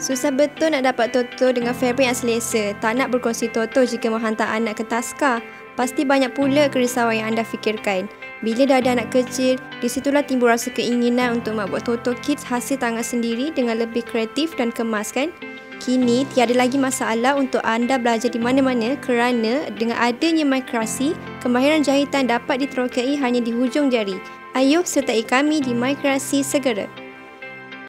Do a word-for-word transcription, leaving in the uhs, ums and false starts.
Susah betul nak dapat toto dengan fabrik yang selesa. Tak nak berkongsi toto jika menghantar anak ke taska. Pasti banyak pula kerisauan yang anda fikirkan. Bila dah ada anak kecil, di situlah timbul rasa keinginan untuk membuat toto kits hasil tangan sendiri dengan lebih kreatif dan kemas, kan? Kini, tiada lagi masalah untuk anda belajar di mana-mana kerana dengan adanya MyKreasi, kemahiran jahitan dapat diterokai hanya di hujung jari. Ayuh sertai kami di MyKreasi segera.